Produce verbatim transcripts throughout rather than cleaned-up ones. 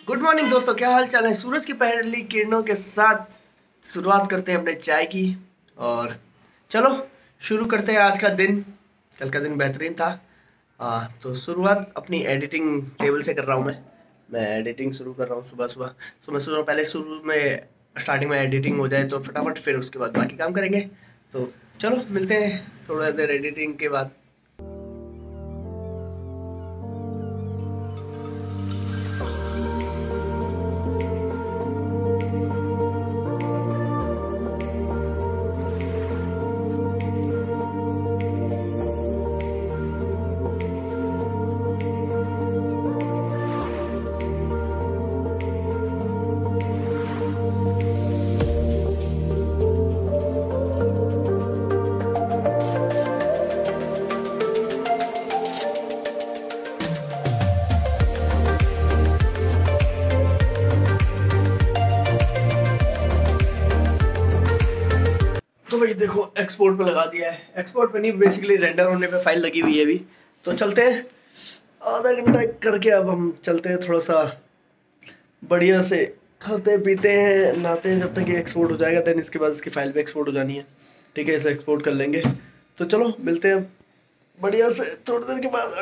Good morning दोस्तों, क्या हाल चाल है। सूरज की पहली किरणों के साथ शुरुआत करते हैं अपने चाय की। और चलो शुरू करते हैं आज का दिन। कल का दिन बेहतरीन था। आ, तो शुरुआत अपनी एडिटिंग टेबल से कर रहा हूँ। मैं मैं एडिटिंग शुरू कर रहा हूँ सुबह सुबह सुबह सुबह पहले शुरू में स्टार्टिंग में एडिटिंग हो जाए तो फटाफट, फिर उसके बाद बाकी काम करेंगे। तो चलो मिलते हैं थोड़ा देर एडिटिंग के बाद। तो भाई देखो, एक्सपोर्ट पे लगा दिया है। एक्सपोर्ट पे नहीं, बेसिकली रेंडर होने पे फाइल लगी हुई है अभी। तो चलते हैं आधा घंटा करके। अब हम चलते हैं थोड़ा सा बढ़िया से, खाते पीते हैं, नहाते हैं जब तक ये एक्सपोर्ट हो जाएगा। देन इसके बाद इसकी फाइल भी एक्सपोर्ट हो जानी है। ठीक है, इसे एक्सपोर्ट कर लेंगे। तो चलो मिलते हैं बढ़िया से थोड़ी देर के बाद।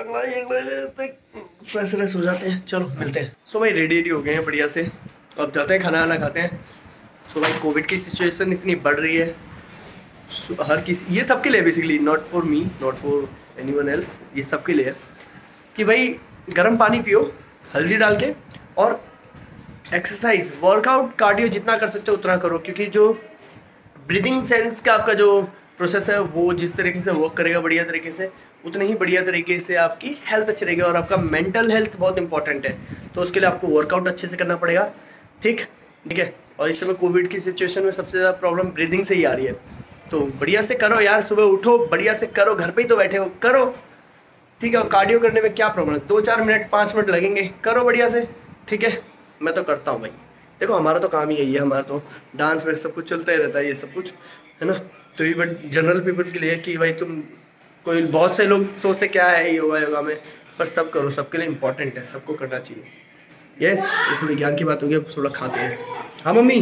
फ्रेश फ्रेश हो जाते हैं, चलो मिलते हैं। सो भाई रेडी रेडी हो गए हैं बढ़िया से। अब जाते हैं खाना वाना खाते हैं। सो भाई कोविड की सिचुएशन इतनी बढ़ रही है हर किसी, ये सबके लिए basically, not for me, not for anyone else, ये सबके लिए है कि भाई गर्म पानी पियो हल्दी डाल के, और एक्सरसाइज, वर्कआउट, कार्डियो जितना कर सकते हो उतना करो। क्योंकि जो ब्रीदिंग सेंस का आपका जो प्रोसेस है वो जिस तरीके से वर्क करेगा बढ़िया तरीके से, उतने ही बढ़िया तरीके से आपकी हेल्थ अच्छी रहेगी। और आपका मेंटल हेल्थ बहुत इंपॉर्टेंट है, तो उसके लिए आपको वर्कआउट अच्छे से करना पड़ेगा। ठीक ठीक है। और इस समय कोविड की सिचुएशन में सबसे ज़्यादा प्रॉब्लम ब्रीदिंग से ही आ रही है। तो बढ़िया से करो यार, सुबह उठो बढ़िया से करो, घर पे ही तो बैठे हो, करो। ठीक है। और कार्डियो करने में क्या प्रॉब्लम है, दो चार मिनट पाँच मिनट लगेंगे, करो बढ़िया से। ठीक है, मैं तो करता हूँ भाई। देखो हमारा तो काम ही यही है, हमारा तो डांस में सब कुछ चलता ही रहता है, ये सब कुछ है ना। तो ये बट जनरल पीपल के लिए कि भाई तुम कोई, बहुत से लोग सोचते क्या है योगा योगा में, पर सब करो, सबके लिए इम्पोर्टेंट है, सबको करना चाहिए। यस, ये थोड़ी ज्ञान की बात होगी। अब थोड़ा खाते हैं। हाँ मम्मी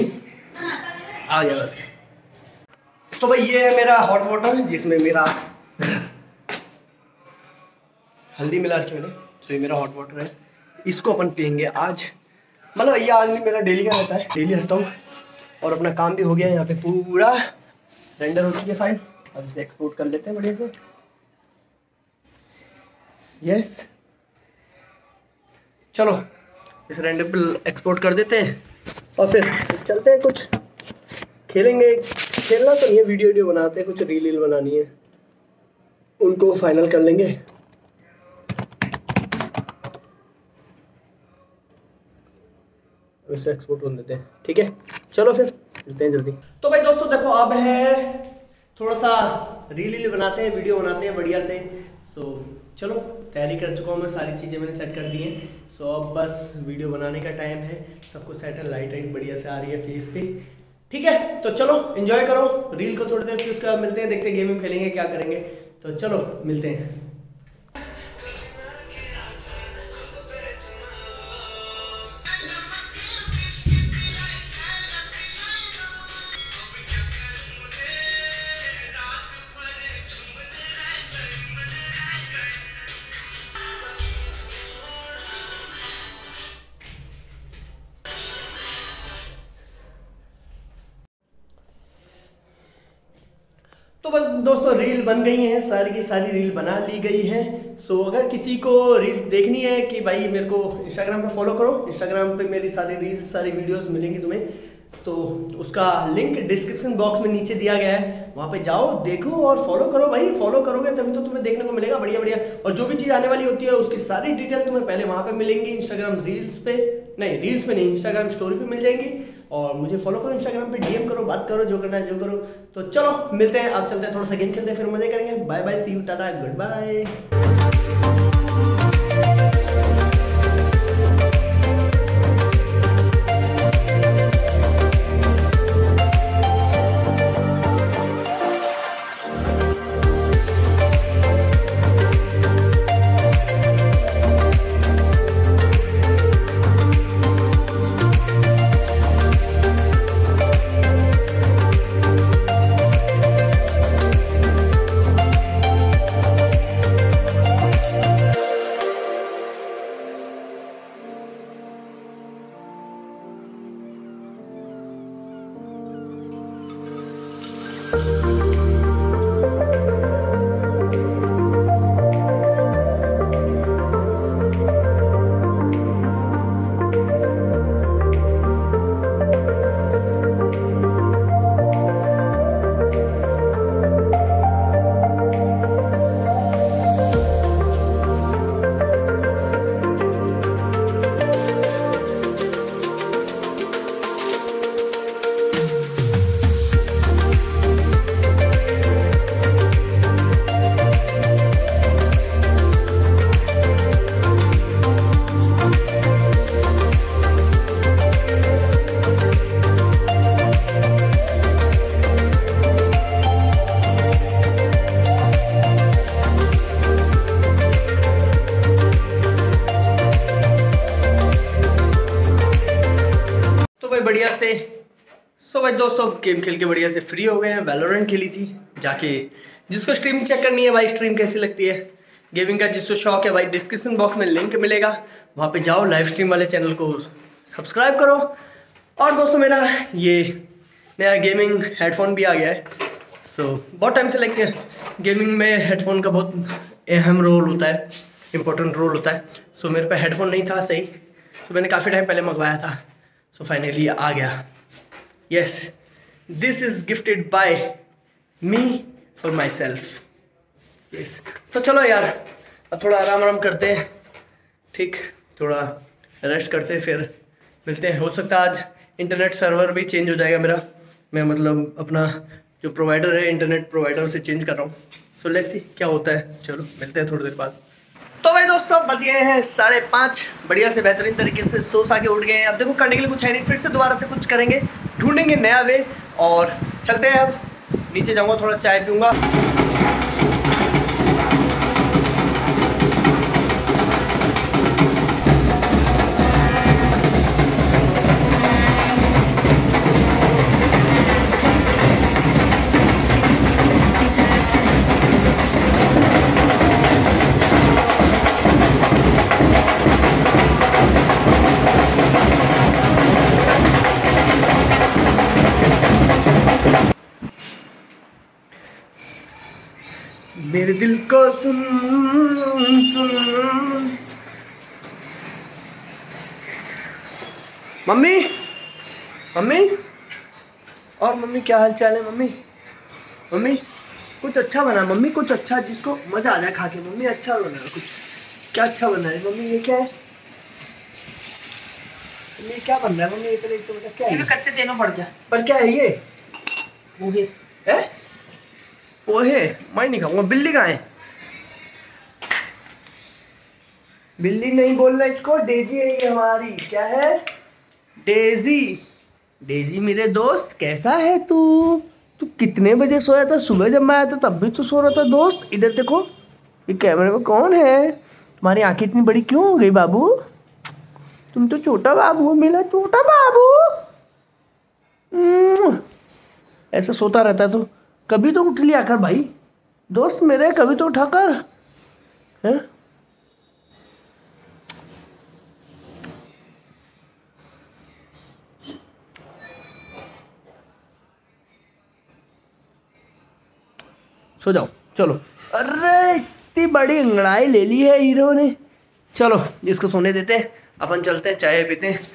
आ गया बस। तो भाई ये है मेरा हॉट वाटर, जिसमें मेरा हल्दी मिला रखी मैंने। तो ये मेरा हॉट वाटर है, इसको अपन पियेंगे आज। मतलब ये आज मेरा डेली का रहता है, डेली रहता हूँ। और अपना काम भी हो गया है, यहाँ पे पूरा रेंडर हो चुकी है फाइल। अब इसे एक्सपोर्ट कर लेते हैं बढ़िया से। यस, चलो इस रेंडर पे एक्सपोर्ट कर देते हैं और फिर चलते हैं, कुछ खेलेंगे। खेलना तो नहीं है, वीडियो वीडियो बनाते हैं, कुछ रील रील बनानी है, उनको फाइनल कर लेंगे। इसे एक्सपोर्ट कर देते हैं। ठीक है, चलो फिर मिलते हैं जल्दी। तो भाई दोस्तों देखो, अब है थोड़ा सा रील रील बनाते हैं, वीडियो बनाते हैं बढ़िया से। सो चलो, तैयारी कर चुका हूँ मैं, सारी चीज़ें मैंने सेट कर दी हैं। सो अब बस वीडियो बनाने का टाइम है। सब कुछ सेट है, लाइट वाइट बढ़िया से आ रही है फेस पे। ठीक है, तो चलो एंजॉय करो रील को थोड़ी देर, फिर उसके बाद मिलते हैं, देखते हैं गेम खेलेंगे क्या करेंगे। तो चलो मिलते हैं। तो बस दोस्तों रील बन गई हैं, सारी की सारी रील बना ली गई है। सो अगर किसी को रील देखनी है कि भाई मेरे को इंस्टाग्राम पे फॉलो करो, इंस्टाग्राम पे मेरी सारी रील्स सारी वीडियोस मिलेंगी तुम्हें। तो उसका लिंक डिस्क्रिप्शन बॉक्स में नीचे दिया गया है, वहाँ पे जाओ, देखो और फॉलो करो भाई। फॉलो करोगे तभी तो तुम्हें देखने को मिलेगा बढ़िया बढ़िया। और जो भी चीज़ आने वाली होती है उसकी सारी डिटेल तुम्हें पहले वहाँ पे मिलेंगी, इंस्टाग्राम रील्स पे नहीं, रील्स पे नहीं, इंस्टाग्राम स्टोरी पे मिल जाएंगी। और मुझे फॉलो करो इंस्टाग्राम पे, डीएम करो, बात करो, जो करना है जो करो। तो चलो मिलते हैं, अब चलते हैं, थोड़ा सा गेम खेलते हैं, फिर मजे करेंगे। Bye bye, see you, tata, goodbye. से। सो भाई दोस्तों गेम खेल के बढ़िया से फ्री हो गए हैं। वैलोरेंट खेली थी जाके, जिसको स्ट्रीम चेक करनी है भाई, स्ट्रीम कैसी लगती है गेमिंग का, जिसको शौक है भाई, डिस्क्रिप्शन बॉक्स में लिंक मिलेगा, वहाँ पे जाओ, लाइव स्ट्रीम वाले चैनल को सब्सक्राइब करो। और दोस्तों मेरा ये नया गेमिंग हेडफोन भी आ गया है। सो so, बहुत टाइम से लाइक गेमिंग में हेडफोन का बहुत अहम रोल होता है, इम्पोर्टेंट रोल होता है। सो so, मेरे पे हेडफोन नहीं था सही, तो so, मैंने काफ़ी टाइम पहले मंगवाया था। सो so, फाइनली आ गया। Yes, this is gifted by me for myself. Yes, तो चलो यार अब थोड़ा आराम आराम करते हैं, ठीक, थोड़ा रेस्ट करते हैं, फिर मिलते हैं। हो सकता है आज इंटरनेट सर्वर भी चेंज हो जाएगा मेरा, मैं मतलब अपना जो प्रोवाइडर है इंटरनेट प्रोवाइडर से चेंज कर रहा हूँ। सो लेट्स सी क्या होता है, चलो मिलते हैं थोड़ी देर बाद। तो भाई दोस्तों बज गए हैं साढ़े पाँच, बढ़िया से बेहतरीन तरीके से सो सा के उठ गए हैं। अब देखो करने के लिए कुछ है नहीं, फिर से दोबारा से कुछ करेंगे, ढूंढेंगे नया वे और चलते हैं। अब नीचे जाऊँगा, थोड़ा चाय पीऊँगा। मेरे दिल को सुन सुन। मम्मी मम्मी और मम्मी क्या हाल चाल है मम्मी? मम्मी कुछ अच्छा बना मम्मी, कुछ अच्छा जिसको मजा आ जाए खा के। मम्मी अच्छा बना कुछ, क्या अच्छा बना है मम्मी? ये क्या है मम्मी, क्या बन रहा है मम्मी? ये तो एक तो बता क्या है? ये कच्चे तेनों पड़ गया, पर क्या है ये? वो है है वो है, मैं नहीं खाऊंगा। बिल्ली कहाँ है? बिल्ली नहीं बोलना इसको, डेजी है ये हमारी। क्या है? डेजी। डेजी मेरे दोस्त, कैसा है तू? तू कितने बजे सोया था? सुबह जब मैं आया था तब भी तू सो रहा था दोस्त। इधर देखो, ये कैमरे में कौन है? तुम्हारी आंखें इतनी बड़ी क्यों हो गई बाबू? तुम तो छोटा बाबू मिला, छोटा बाबू। ऐसा सोता रहता है तो कभी तो उठ लिया कर भाई दोस्त मेरे, कभी तो उठा कर। हैं? सो जाओ चलो। अरे इतनी बड़ी अंगड़ाई ले ली है हीरो ने। चलो इसको सोने देते हैं, अपन चलते हैं, चाय पीते हैं।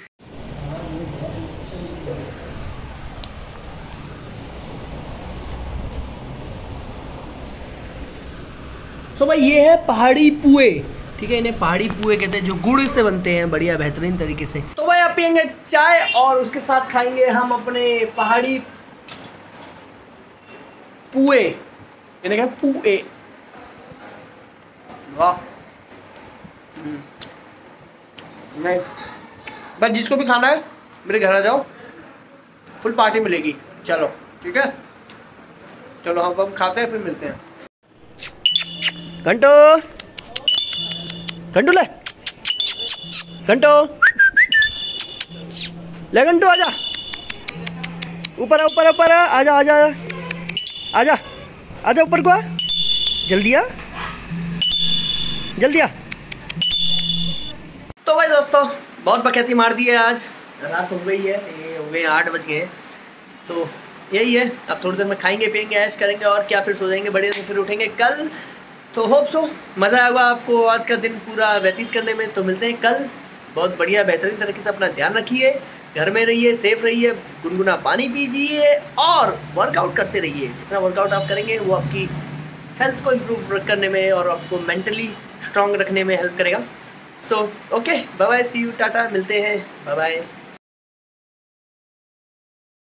तो भाई ये है पहाड़ी पुए, ठीक है, इन्हें पहाड़ी पुए कहते हैं, जो गुड़ से बनते हैं बढ़िया बेहतरीन तरीके से। तो भाई आप पियेंगे चाय और उसके साथ खाएंगे हम अपने पहाड़ी पुए, इन्हें क्या पुए। वाह, नहीं भाई जिसको भी खाना है मेरे घर आ जाओ, फुल पार्टी मिलेगी। चलो ठीक है, चलो हम अब खाते हैं फिर मिलते हैं। घंटो घंटो ले घंटो ले घंटो आजा, ऊपर आ ऊपर ऊपर आ, आजा आजा आजा आजा ऊपर को आ, जल्दी आ जल्दी आ। तो भाई दोस्तों बहुत बकैती मार दी है, आज रात हो गई है, ये हो गए आठ बज गए। तो यही है, अब थोड़ी देर में खाएंगे पियेंगे ऐश करेंगे और क्या, फिर सो जाएंगे बढ़िया से, फिर उठेंगे कल। तो होप सो मज़ा आएगा आपको आज का दिन पूरा व्यतीत करने में। तो मिलते हैं कल, बहुत बढ़िया बेहतरीन तरीके से अपना ध्यान रखिए, घर में रहिए, सेफ रहिए, गुनगुना पानी पीजिए और वर्कआउट करते रहिए। जितना वर्कआउट आप करेंगे वो आपकी हेल्थ को इम्प्रूव करने में और आपको मेंटली स्ट्रांग रखने में हेल्प करेगा। So okay, bye bye, see you, tata, मिलते हैं, बाय बाय।